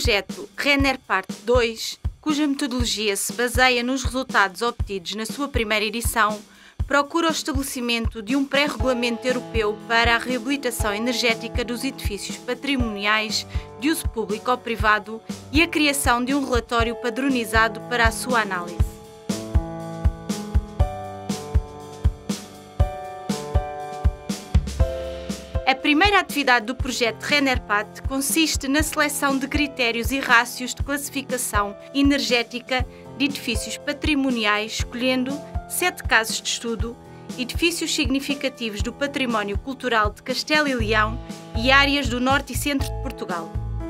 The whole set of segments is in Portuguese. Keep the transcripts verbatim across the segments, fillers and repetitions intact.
projeto Renner Parte dois, cuja metodologia se baseia nos resultados obtidos na sua primeira edição, procura o estabelecimento de um pré-regulamento europeu para a reabilitação energética dos edifícios patrimoniais de uso público ou privado e a criação de um relatório padronizado para a sua análise. A primeira atividade do projeto Rennerpat consiste na seleção de critérios e rácios de classificação energética de edifícios patrimoniais, escolhendo sete casos de estudo, edifícios significativos do património cultural de Castelo e Leão e áreas do norte e centro de Portugal.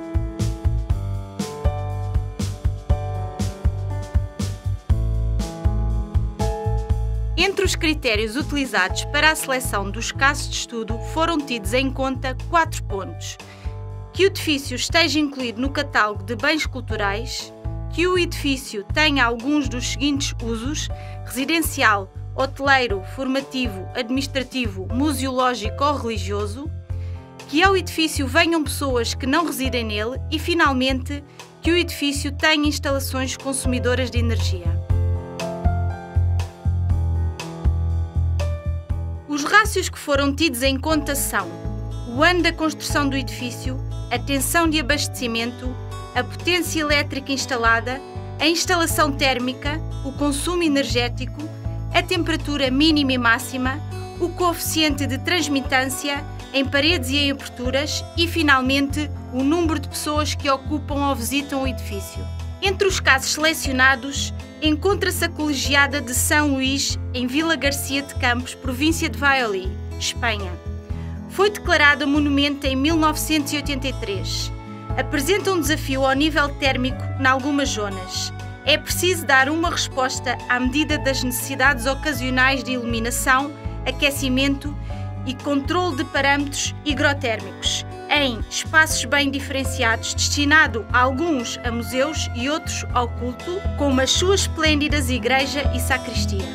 Entre os critérios utilizados para a seleção dos casos de estudo foram tidos em conta quatro pontos: que o edifício esteja incluído no catálogo de bens culturais, que o edifício tenha alguns dos seguintes usos: residencial, hoteleiro, formativo, administrativo, museológico ou religioso, que ao edifício venham pessoas que não residem nele e, finalmente, que o edifício tenha instalações consumidoras de energia. Os rácios que foram tidos em conta são o ano da construção do edifício, a tensão de abastecimento, a potência elétrica instalada, a instalação térmica, o consumo energético, a temperatura mínima e máxima, o coeficiente de transmitância em paredes e em aberturas e, finalmente, o número de pessoas que ocupam ou visitam o edifício. Entre os casos selecionados, encontra-se a Colegiada de São Luís, em Vila Garcia de Campos, província de Valladolid, Espanha. Foi declarada monumento em mil novecentos e oitenta e três. Apresenta um desafio ao nível térmico em algumas zonas. É preciso dar uma resposta à medida das necessidades ocasionais de iluminação, aquecimento e controle de parâmetros higrotérmicos, em espaços bem diferenciados, destinado a alguns a museus e outros ao culto, como as suas esplêndidas igreja e sacristia.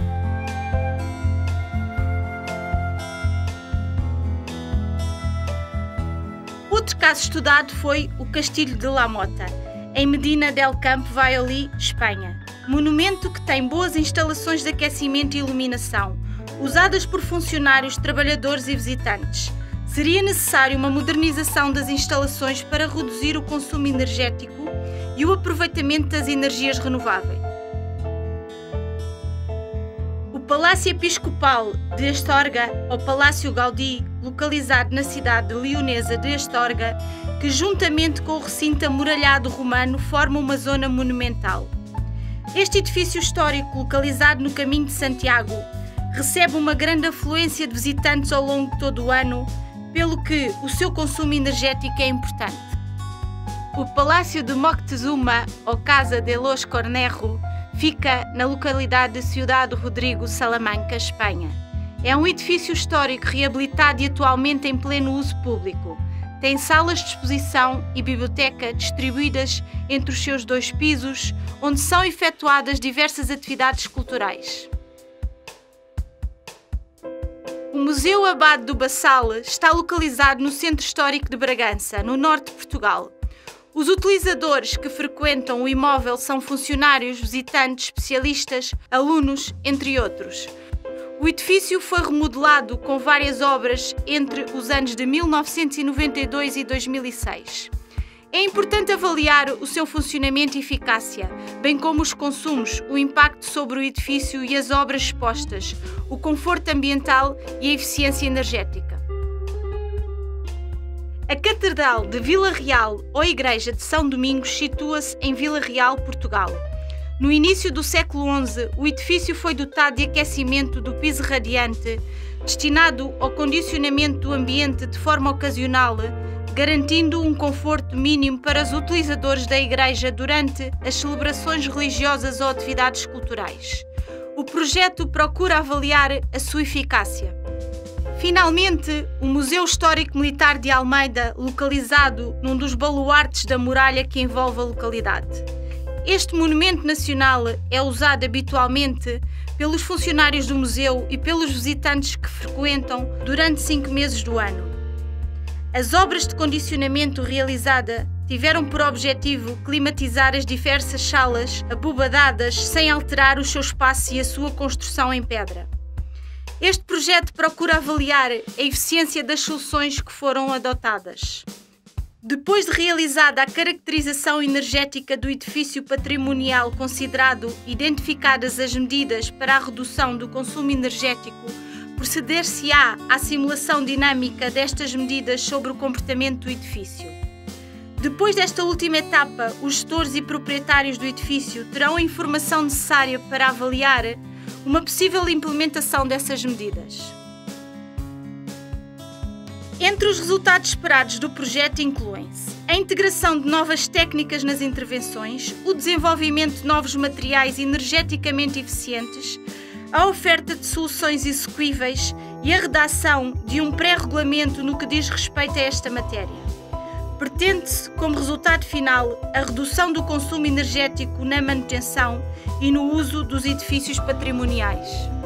Outro caso estudado foi o Castilho de La Mota, em Medina del Campo, Valladolid, Espanha. Monumento que tem boas instalações de aquecimento e iluminação, usadas por funcionários, trabalhadores e visitantes. Seria necessário uma modernização das instalações para reduzir o consumo energético e o aproveitamento das energias renováveis. O Palácio Episcopal de Astorga, ou Palácio Gaudí, localizado na cidade leonesa de Astorga, que juntamente com o recinto amuralhado romano forma uma zona monumental. Este edifício histórico, localizado no Caminho de Santiago, recebe uma grande afluência de visitantes ao longo de todo o ano, pelo que o seu consumo energético é importante. O Palácio de Moctezuma, ou Casa de los Cornejo, fica na localidade de Ciudad Rodrigo, Salamanca, Espanha. É um edifício histórico reabilitado e atualmente em pleno uso público. Tem salas de exposição e biblioteca distribuídas entre os seus dois pisos, onde são efetuadas diversas atividades culturais. O Museu Abade do Bassal está localizado no Centro Histórico de Bragança, no norte de Portugal. Os utilizadores que frequentam o imóvel são funcionários, visitantes, especialistas, alunos, entre outros. O edifício foi remodelado com várias obras entre os anos de mil novecentos e noventa e dois e dois mil e seis. É importante avaliar o seu funcionamento e eficácia, bem como os consumos, o impacto sobre o edifício e as obras expostas, o conforto ambiental e a eficiência energética. A Catedral de Vila Real ou Igreja de São Domingos situa-se em Vila Real, Portugal. No início do século onze, o edifício foi dotado de aquecimento do piso radiante, destinado ao condicionamento do ambiente de forma ocasional, garantindo um conforto mínimo para os utilizadores da igreja durante as celebrações religiosas ou atividades culturais. O projeto procura avaliar a sua eficácia. Finalmente, o Museu Histórico Militar de Almeida, localizado num dos baluartes da muralha que envolve a localidade. Este monumento nacional é usado habitualmente pelos funcionários do museu e pelos visitantes que frequentam durante cinco meses do ano. As obras de condicionamento realizadas tiveram por objetivo climatizar as diversas salas abovedadas sem alterar o seu espaço e a sua construção em pedra. Este projeto procura avaliar a eficiência das soluções que foram adotadas. Depois de realizada a caracterização energética do edifício patrimonial considerado, identificadas as medidas para a redução do consumo energético, proceder-se-á à simulação dinâmica destas medidas sobre o comportamento do edifício. Depois desta última etapa, os gestores e proprietários do edifício terão a informação necessária para avaliar uma possível implementação dessas medidas. Entre os resultados esperados do projeto incluem-se a integração de novas técnicas nas intervenções, o desenvolvimento de novos materiais energeticamente eficientes, a oferta de soluções execuíveis e a redação de um pré-regulamento no que diz respeito a esta matéria. Pretende-se, como resultado final, a redução do consumo energético na manutenção e no uso dos edifícios patrimoniais.